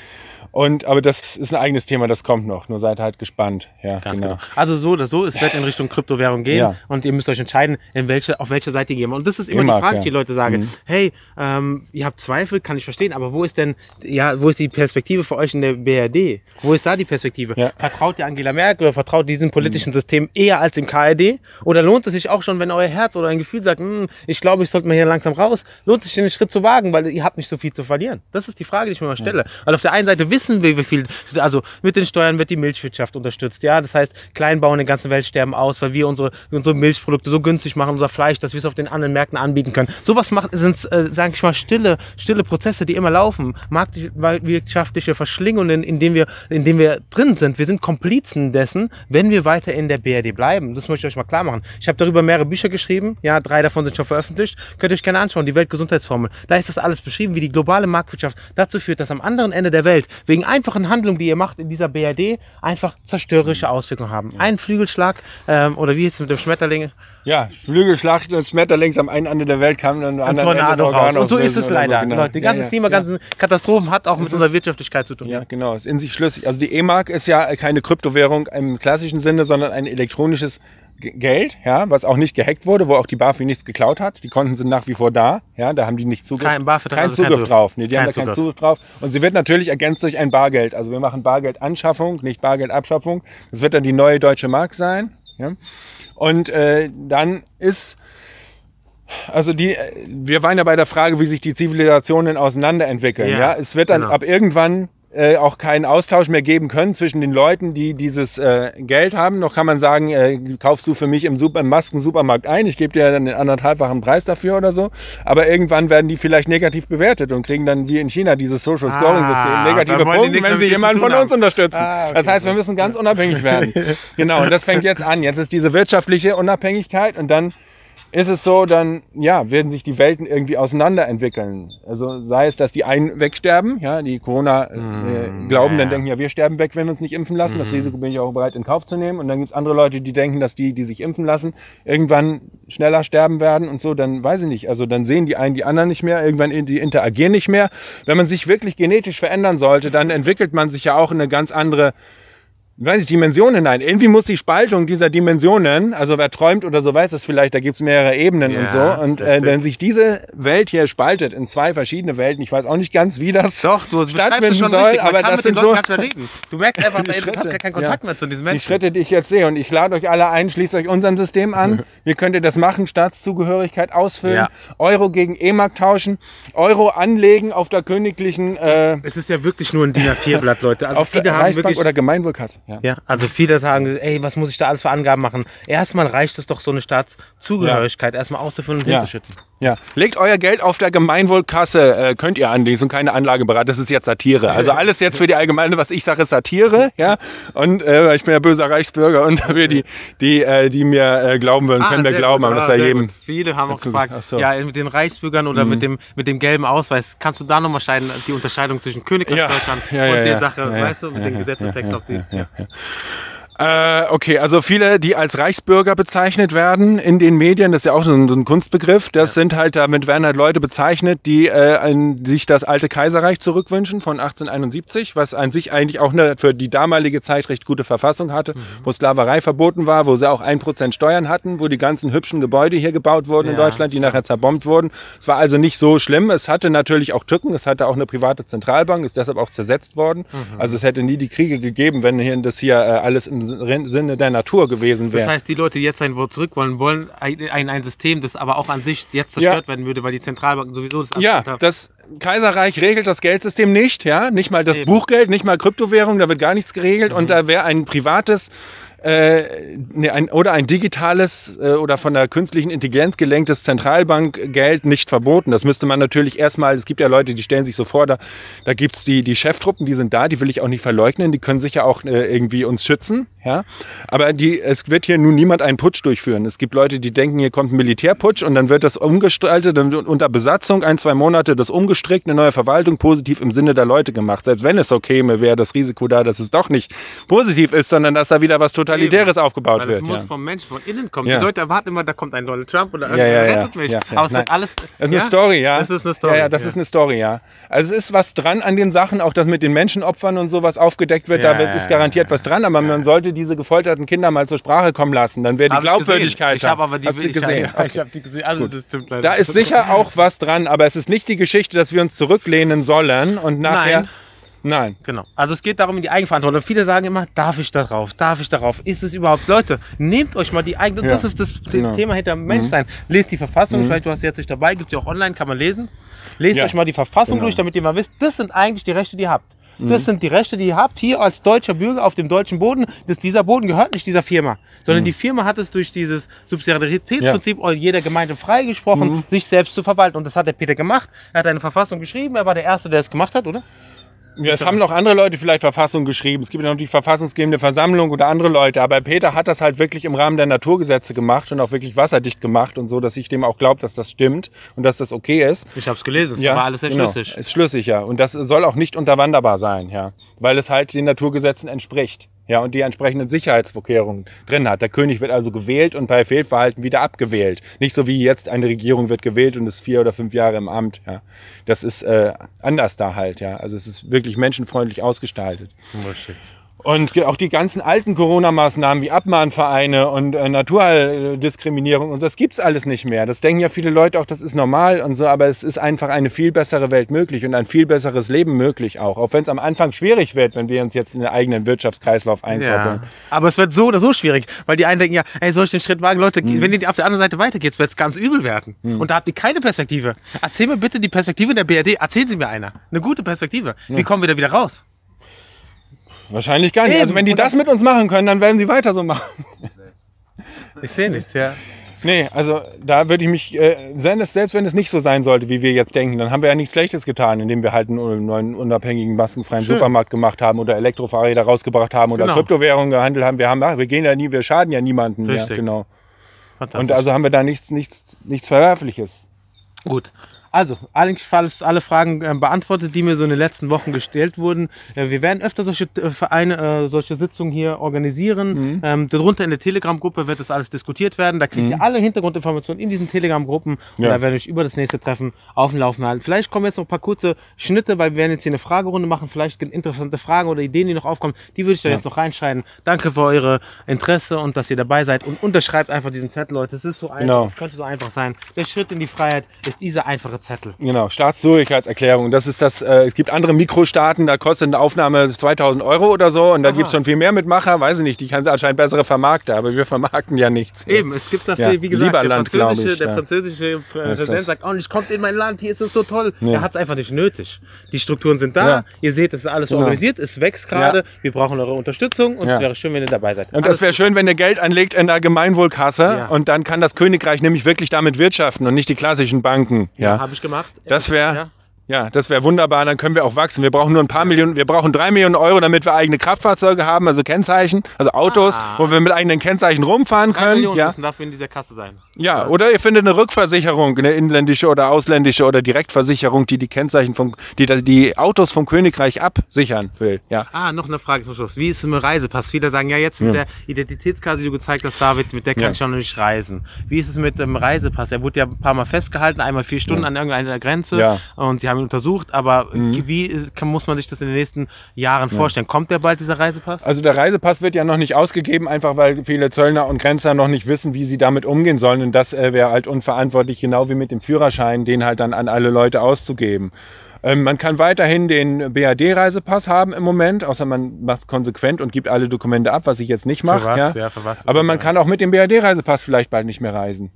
Und, aber das ist ein eigenes Thema, das kommt noch. Nur seid halt gespannt. Ja, Ganz genau. genau. Also so oder so, es wird in Richtung Kryptowährung gehen Ja. und ihr müsst euch entscheiden, in welche, auf welche Seite ihr gehen. Und das ist immer E-Mark, die Frage, ja. die Leute sagen, Mhm. hey, ähm, ihr habt Zweifel, kann ich verstehen, aber wo ist denn, ja, wo ist die Perspektive für euch in der B R D? Wo ist da die Perspektive? Ja. Vertraut ihr Angela Merkel oder vertraut diesem politischen System eher als dem K R D? Oder lohnt es sich auch schon, wenn euer Herz oder ein Gefühl sagt, hm, ich glaube, ich sollte mal hier langsam raus, lohnt es sich den Schritt zu wagen, weil ihr habt nicht so viel zu verlieren? Das ist die Frage, die ich mir mal stelle. Weil auf der einen Seite wissen wir, wie viel, also mit den Steuern wird die Milchwirtschaft unterstützt. Ja, das heißt, Kleinbauern in der ganzen Welt sterben aus, weil wir unsere, unsere Milchprodukte so günstig machen, unser Fleisch, dass wir es auf den anderen Märkten anbieten können. Sowas macht, sind, äh, sage ich mal, stille, stille Prozesse, die immer laufen. Marktwirtschaftliche Verschlingungen, in denen wir, in denen wir drin sind. Wir sind Komplizen dessen, wenn wir weiter in der B R D bleiben. Das möchte ich euch mal klar machen. Ich habe darüber mehrere Bücher geschrieben. Ja, drei davon sind schon veröffentlicht. Könnt ihr euch gerne anschauen. Die Weltgesundheitsformel. Da ist das alles beschrieben, wie die globale Marktwirtschaft dazu führt, dass am anderen Ende der Welt wegen einfachen Handlungen, die ihr macht in dieser B R D, einfach zerstörerische Auswirkungen haben. Ein Flügelschlag ähm, oder wie jetzt mit dem Schmetterling. Ja, Flügelschlag des Schmetterlings am einen Ende der Welt kam dann am Ein anderen Ende Tornado der raus. Und so ist Organauslösung es oder leider. so, genau. Leute, die ganzen Ja, ja, Klima, ja. ganzen Katastrophen hat auch mit ist- unserer Wirtschaftlichkeit zu tun. Ja, genau, ist in sich schlüssig. Also die E-Mark ist ja keine Kryptowährung im klassischen Sinne, sondern ein elektronisches G- Geld, ja, was auch nicht gehackt wurde, wo auch die BaFin nichts geklaut hat. Die Konten sind nach wie vor da, ja, da haben die nicht Zugriff, Kein BaFin hat keinen also keinen Zugriff Zugriff. drauf. Nee, die Kein haben da keinen Zugriff. Zugriff drauf. Und sie wird natürlich ergänzt durch ein Bargeld. Also wir machen Bargeldanschaffung, nicht Bargeldabschaffung. Das wird dann die neue deutsche Mark sein. Ja. Und äh, dann ist Also die, wir waren ja bei der Frage, wie sich die Zivilisationen auseinanderentwickeln. Ja, Ja, es wird dann genau. ab irgendwann äh, auch keinen Austausch mehr geben können zwischen den Leuten, die dieses äh, Geld haben. Noch kann man sagen, äh, kaufst du für mich im, Super, im Masken-Supermarkt ein, ich gebe dir dann den anderthalbfachen Preis dafür oder so. Aber irgendwann werden die vielleicht negativ bewertet und kriegen dann wie in China dieses Social Scoring-System Ah, negative da wollen die Punkte, nichts wenn sie damit zu jemanden tun von uns haben. unterstützen. Ah, okay. Das heißt, wir müssen ganz unabhängig werden. Genau, und das fängt jetzt an. Jetzt ist diese wirtschaftliche Unabhängigkeit und dann ist es so, dann ja, werden sich die Welten irgendwie auseinanderentwickeln. Also sei es, dass die einen wegsterben, ja, die Corona äh, Mm, glauben, ja, dann ja. denken, ja, wir sterben weg, wenn wir uns nicht impfen lassen. Das Risiko bin ich auch bereit in Kauf zu nehmen. Und dann gibt es andere Leute, die denken, dass die, die sich impfen lassen, irgendwann schneller sterben werden und so. Dann weiß ich nicht. Also dann sehen die einen die anderen nicht mehr, irgendwann in- die interagieren nicht mehr. Wenn man sich wirklich genetisch verändern sollte, dann entwickelt man sich ja auch in eine ganz andere weiß ich, Dimensionen hinein. Irgendwie muss die Spaltung dieser Dimensionen, also wer träumt oder so weiß es vielleicht, da gibt es mehrere Ebenen Ja, und so. Und das äh, stimmt. wenn sich diese Welt hier spaltet in zwei verschiedene Welten, ich weiß auch nicht ganz, wie das Doch, du beschreibst es stattfinden schon soll, richtig. Man aber kann das mit den sind Leuten so gar nicht mehr reden. Du merkst einfach, Die ey, du hast Schritte, gar keinen Kontakt ja. mehr zu diesen die Menschen. Schritte, die ich jetzt sehe. Und ich lade euch alle ein, schließt euch unserem System an. Wie könnt ihr das machen? Staatszugehörigkeit ausfüllen, Ja. Euro gegen E-Mark tauschen, Euro anlegen auf der königlichen, äh, Es ist ja wirklich nur ein DIN A vier Blatt, Leute. Also auf der viele haben Reichsbank wirklich, oder Gemeinwohlkasse. Ja. ja, also viele sagen, ey, was muss ich da alles für Angaben machen? Erstmal reicht es doch, so eine Staatszugehörigkeit erstmal auszufüllen und Ja. hinzuschütten. Ja, legt euer Geld auf der Gemeinwohlkasse, äh, könnt ihr anlegen, und keine Anlageberatung, das ist jetzt Satire. Also alles jetzt für die Allgemeine, was ich sage, ist Satire, ja. Und äh, ich bin ja böser Reichsbürger und wir die, die, äh, die mir äh, glauben würden, können mir sehr glauben, gut. aber das Ah, ist ja sehr jedem. gut. Viele haben auch dazu- gefragt, ach so. ja, mit den Reichsbürgern oder mit, dem, mit dem gelben Ausweis, kannst du da nochmal scheiden, die Unterscheidung zwischen Königreich Ja. Deutschland Ja, und ja, der ja. Sache, Ja, ja. weißt du, mit dem Gesetzestext auf die. Ja. Äh, okay, also viele, die als Reichsbürger bezeichnet werden in den Medien, das ist ja auch so ein, so ein Kunstbegriff, das sind halt, damit werden halt Leute bezeichnet, die äh, ein, sich das alte Kaiserreich zurückwünschen von achtzehnhunderteinundsiebzig, was an sich eigentlich auch eine für die damalige Zeit recht gute Verfassung hatte, Mhm. wo Sklaverei verboten war, wo sie auch ein Prozent Steuern hatten, wo die ganzen hübschen Gebäude hier gebaut wurden in Ja, Deutschland, die nachher zerbombt wurden. Es war also nicht so schlimm. Es hatte natürlich auch Tücken, es hatte auch eine private Zentralbank, ist deshalb auch zersetzt worden. Mhm. Also es hätte nie die Kriege gegeben, wenn hier das hier äh, alles im Sinne der Natur gewesen wäre. Das heißt, die Leute, die jetzt ein Wort zurück wollen, wollen ein, ein, ein System, das aber auch an sich jetzt zerstört Ja. werden würde, weil die Zentralbanken sowieso das Ja, abgelehnt haben. das Kaiserreich regelt das Geldsystem nicht, ja, nicht mal das Eben. Buchgeld, nicht mal Kryptowährung, da wird gar nichts geregelt und da wäre ein privates äh, ne, ein, oder ein digitales äh, oder von der künstlichen Intelligenz gelenktes Zentralbankgeld nicht verboten. Das müsste man natürlich erstmal, es gibt ja Leute, die stellen sich so vor, da, da gibt es die, die Cheftruppen, die sind da, die will ich auch nicht verleugnen, die können sicher auch äh, irgendwie uns schützen, ja, aber die, es wird hier nun niemand einen Putsch durchführen. Es gibt Leute, die denken, hier kommt ein Militärputsch und dann wird das umgestaltet, dann wird unter Besatzung ein, zwei Monate das umgestrickt, eine neue Verwaltung positiv im Sinne der Leute gemacht. Selbst wenn es so käme, wäre das Risiko da, dass es doch nicht positiv ist, sondern dass da wieder was Totalitäres Eben. aufgebaut Weil es wird. muss Ja. vom Menschen von innen kommen. Ja. Die Leute erwarten immer, da kommt ein Donald Trump oder Ja, irgendwer ja, ja. rettet mich. Ja, ja. Aber es wird Nein. alles. Das ist eine ja? Story, ja. Das ist eine Story. Ja, ja, das ist eine Story, ja. Also es ist was dran an den Sachen, auch das mit den Menschenopfern und sowas aufgedeckt wird, Ja, da wird, ja, ist garantiert was dran, aber man sollte diese gefolterten Kinder mal zur Sprache kommen lassen, dann wäre die Hab ich Glaubwürdigkeit gesehen. Ich habe aber die Hast du ich, gesehen? Ja, ich habe die gesehen. Also das stimmt leider. Da ist sicher auch was dran, aber es ist nicht die Geschichte, dass wir uns zurücklehnen sollen und nachher... Nein. Nein. Genau. Also es geht darum, in die Eigenverantwortung. Viele sagen immer, darf ich darauf? Darf ich darauf? Ist es überhaupt? Leute, nehmt euch mal die eigene. Ja, Das ist das genau. Thema hinter dem Menschsein. Lest die Verfassung. Vielleicht du hast sie jetzt nicht dabei, gibt sie auch online, kann man lesen. Lest Ja. euch mal die Verfassung Genau. durch, damit ihr mal wisst, das sind eigentlich die Rechte, die ihr habt. Das sind die Rechte, die ihr habt hier als deutscher Bürger auf dem deutschen Boden. Das, dieser Boden gehört nicht dieser Firma, sondern die Firma hat es durch dieses Subsidiaritätsprinzip jeder Gemeinde freigesprochen, sich selbst zu verwalten. Und das hat der Peter gemacht. Er hat eine Verfassung geschrieben. Er war der Erste, der es gemacht hat, oder? Ja, es haben noch andere Leute vielleicht Verfassung geschrieben. Es gibt ja noch die verfassungsgebende Versammlung oder andere Leute. Aber Peter hat das halt wirklich im Rahmen der Naturgesetze gemacht und auch wirklich wasserdicht gemacht und so, dass ich dem auch glaube, dass das stimmt und dass das okay ist. Ich habe es gelesen. Es Ja, war alles sehr genau. schlüssig. Ist schlüssig, ja. Und das soll auch nicht unterwanderbar sein, ja. Weil es halt den Naturgesetzen entspricht. Ja, und die entsprechenden Sicherheitsvorkehrungen drin hat. Der König wird also gewählt und bei Fehlverhalten wieder abgewählt. Nicht so wie jetzt eine Regierung wird gewählt und ist vier oder fünf Jahre im Amt. Ja. Das ist äh, anders da halt, ja. Also es ist wirklich menschenfreundlich ausgestaltet. Und auch die ganzen alten Corona-Maßnahmen wie Abmahnvereine und äh, Naturdiskriminierung und das gibt's alles nicht mehr. Das denken ja viele Leute auch, das ist normal und so, aber es ist einfach eine viel bessere Welt möglich und ein viel besseres Leben möglich auch. Auch wenn es am Anfang schwierig wird, wenn wir uns jetzt in den eigenen Wirtschaftskreislauf einkoppeln. Ja. Aber es wird so oder so schwierig, weil die einen denken ja, ey, soll ich den Schritt wagen? Leute, Mhm. wenn ihr auf der anderen Seite weitergeht, wird es ganz übel werden. Und da habt ihr keine Perspektive. Erzähl mir bitte die Perspektive in der B R D. Erzählen Sie mir einer. Eine gute Perspektive. Wie kommen wir da wieder raus? Wahrscheinlich gar nicht. Eben. Also wenn die das mit uns machen können, dann werden sie weiter so machen. Ich sehe nichts, ja. Nee, also da würde ich mich, äh, wenn es, selbst wenn es nicht so sein sollte, wie wir jetzt denken, dann haben wir ja nichts Schlechtes getan, indem wir halt einen neuen unabhängigen, maskenfreien Schön. Supermarkt gemacht haben oder Elektrofahrräder rausgebracht haben oder Genau. Kryptowährungen gehandelt haben. Wir haben, ach, wir gehen ja nie, wir schaden ja niemanden. Richtig. Ja, genau. Fantastisch. Und also haben wir da nichts, nichts, nichts Verwerfliches. Gut. Also, allenfalls alle Fragen äh, beantwortet, die mir so in den letzten Wochen gestellt wurden. Äh, wir werden öfter solche äh, Vereine, äh, solche Sitzungen hier organisieren. Mhm. Ähm, darunter in der Telegram-Gruppe wird das alles diskutiert werden. Da kriegt Mhm. ihr alle Hintergrundinformationen in diesen Telegram-Gruppen. Und Ja. da werden wir euch über das nächste Treffen auf dem Laufen halten. Vielleicht kommen jetzt noch ein paar kurze Schnitte, weil wir werden jetzt hier eine Fragerunde machen. Vielleicht interessante Fragen oder Ideen, die noch aufkommen. Die würde ich dann Ja. jetzt noch reinschreiben. Danke für eure Interesse und dass ihr dabei seid. Und unterschreibt einfach diesen Zettel, Leute. Es ist so einfach. Genau. Es könnte so einfach sein. Der Schritt in die Freiheit ist dieser einfache Zettel. Genau, Staatszugehörigkeitserklärung. Das ist das, äh, es gibt andere Mikrostaaten, da kostet eine Aufnahme zweitausend Euro oder so und da gibt es schon viel mehr Mitmacher, weiß ich nicht, die kann anscheinend bessere Vermarkter, aber wir vermarkten ja nichts. Eben, es gibt dafür, Ja, wie gesagt, Lieberland, der französische, glaub ich, der ja. französische Präsident das? sagt, oh, ich kommt in mein Land, hier ist es so toll. Nee. Er hat es einfach nicht nötig. Die Strukturen sind da, Ja. ihr seht, es ist alles Genau. organisiert, es wächst gerade, Ja. wir brauchen eure Unterstützung und Ja. es wäre schön, wenn ihr dabei seid. Und Alles das wäre schön, wenn ihr Geld anlegt in der Gemeinwohlkasse Ja. und dann kann das Königreich nämlich wirklich damit wirtschaften und nicht die klassischen Banken. Ja, habe ich gemacht. das wäre Ja. ja, das wäre wunderbar, dann können wir auch wachsen. Wir brauchen nur ein paar Millionen, wir brauchen drei Millionen Euro, damit wir eigene Kraftfahrzeuge haben, also Kennzeichen, also Autos, Ah. wo wir mit eigenen Kennzeichen rumfahren Drei können. Millionen Ja. müssen dafür in dieser Kasse sein. Ja, oder ihr findet eine Rückversicherung, eine inländische oder ausländische oder Direktversicherung, die die Kennzeichen vom, die die Autos vom Königreich absichern will. Ja. Ah, noch eine Frage zum Schluss. Wie ist es mit dem Reisepass? Viele sagen, ja, jetzt mit der Identitätskarte, die du gezeigt hast, David, mit der kann Ja. ich auch noch nicht reisen. Wie ist es mit dem Reisepass? Er wurde ja ein paar Mal festgehalten, einmal vier Stunden an irgendeiner Grenze Ja. und sie haben ihn untersucht, aber wie kann, muss man sich das in den nächsten Jahren vorstellen? Kommt der bald, dieser Reisepass? Also der Reisepass wird ja noch nicht ausgegeben, einfach weil viele Zöllner und Grenzer noch nicht wissen, wie sie damit umgehen sollen. Und das äh, wäre halt unverantwortlich, genau wie mit dem Führerschein, den halt dann an alle Leute auszugeben. Ähm, man kann weiterhin den B R D-Reisepass haben im Moment, außer man macht es konsequent und gibt alle Dokumente ab, was ich jetzt nicht mache. Für was? Ja. Ja, für was? Aber man kann auch mit dem B R D-Reisepass vielleicht bald nicht mehr reisen.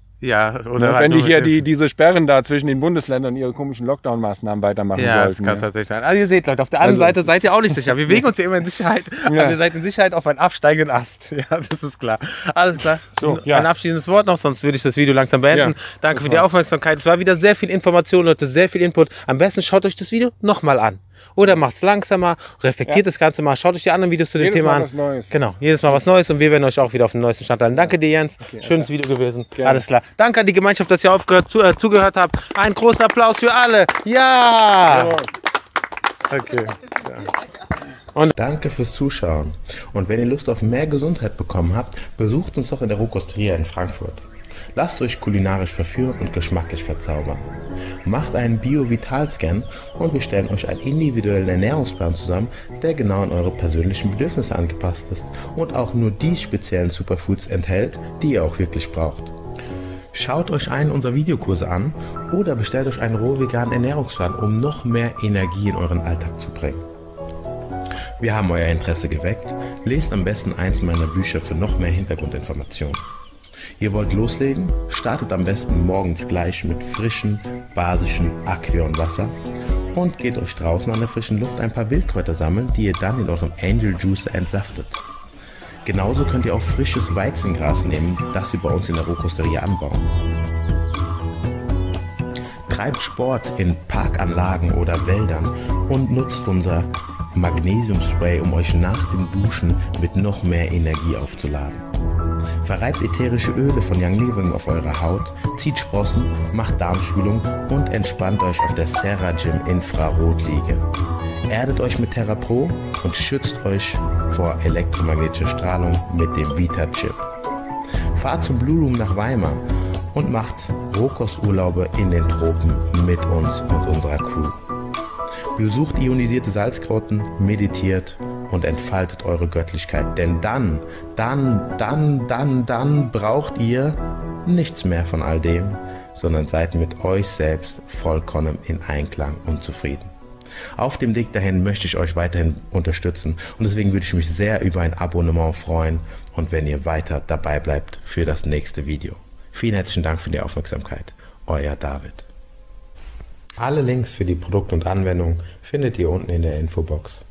ja, oder Ne, halt wenn die nur hier mit dem- die, diese Sperren da zwischen den Bundesländern und ihre komischen Lockdown-Maßnahmen weitermachen Ja, das sollten. kann Ja. tatsächlich sein. Also ihr seht, Leute, auf der anderen Also- Seite seid ihr auch nicht sicher. Wir wägen uns ja immer in Sicherheit, Ja. aber ihr seid in Sicherheit auf einen absteigenden Ast. Ja, das ist klar. Alles klar. So, ja. Ein abschließendes Wort noch, sonst würde ich das Video langsam beenden. Ja, Danke das für die war's. Aufmerksamkeit. Es war wieder sehr viel Information, Leute, sehr viel Input. Am besten schaut euch das Video nochmal an. Oder macht es langsamer, reflektiert Ja. das Ganze mal, schaut euch die anderen Videos zu dem Jedes Thema Mal an. was Neues. Genau, jedes Mal was Neues und wir werden euch auch wieder auf den neuesten Stand halten. Danke dir, Jens. Schönes Video gewesen. Gerne. Alles klar. Danke an die Gemeinschaft, dass ihr aufgehört, zu, äh, zugehört habt. Einen großen Applaus für alle. Ja! Okay. Danke fürs Zuschauen. Und wenn ihr Lust auf mehr Gesundheit bekommen habt, besucht uns doch in der Rokosteria in Frankfurt. Lasst euch kulinarisch verführen und geschmacklich verzaubern. Macht einen Bio-Vital-Scan und wir stellen euch einen individuellen Ernährungsplan zusammen, der genau an eure persönlichen Bedürfnisse angepasst ist und auch nur die speziellen Superfoods enthält, die ihr auch wirklich braucht. Schaut euch einen unserer Videokurse an oder bestellt euch einen roh-veganen Ernährungsplan, um noch mehr Energie in euren Alltag zu bringen. Wir haben euer Interesse geweckt. Lest am besten eins meiner Bücher für noch mehr Hintergrundinformationen. Ihr wollt loslegen? Startet am besten morgens gleich mit frischem, basischem Aquionwasser und geht euch draußen an der frischen Luft ein paar Wildkräuter sammeln, die ihr dann in eurem Angel Juicer entsaftet. Genauso könnt ihr auch frisches Weizengras nehmen, das wir bei uns in der Rokosteria anbauen. Treibt Sport in Parkanlagen oder Wäldern und nutzt unser Magnesium-Spray, um euch nach dem Duschen mit noch mehr Energie aufzuladen. Verreibt ätherische Öle von Young Living auf eure Haut, zieht Sprossen, macht Darmspülung und entspannt euch auf der Serra Gym Infrarotliege. Erdet euch mit Terra Pro und schützt euch vor elektromagnetischer Strahlung mit dem Vita-Chip. Fahrt zum Blue Room nach Weimar und macht Rohkosturlaube in den Tropen mit uns und unserer Crew. Besucht ionisierte Salzgrotten, meditiert und entfaltet eure Göttlichkeit. Denn dann, dann, dann, dann, dann braucht ihr nichts mehr von all dem, sondern seid mit euch selbst vollkommen in Einklang und zufrieden. Auf dem Weg dahin möchte ich euch weiterhin unterstützen und deswegen würde ich mich sehr über ein Abonnement freuen und wenn ihr weiter dabei bleibt für das nächste Video. Vielen herzlichen Dank für die Aufmerksamkeit. Euer David. Alle Links für die Produkte und Anwendungen findet ihr unten in der Infobox.